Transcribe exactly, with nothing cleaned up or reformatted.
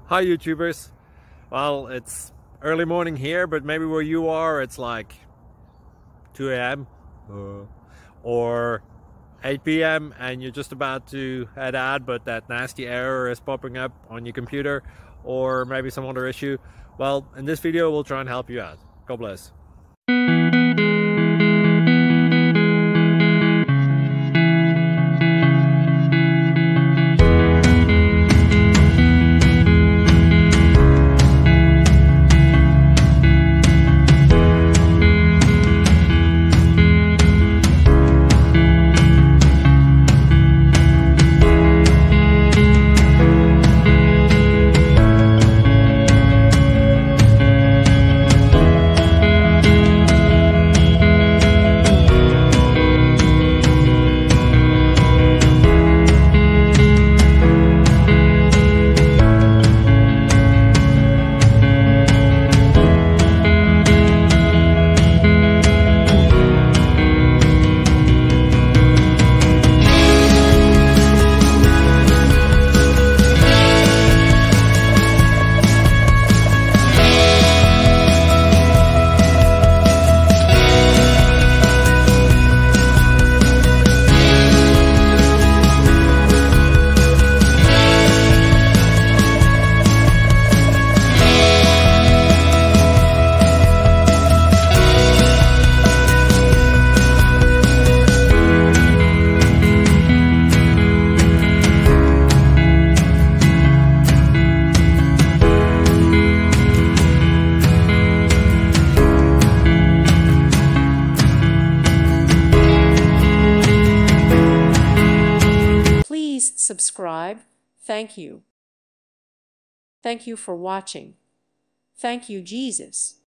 Hi YouTubers. Well, it's early morning here, but maybe where you are it's like two A M uh, or eight P M and you're just about to head out, but that nasty error is popping up on your computer, or maybe some other issue. Well, in this video we'll try and help you out. God bless. Please subscribe. Thank you. Thank you for watching. Thank you, Jesus.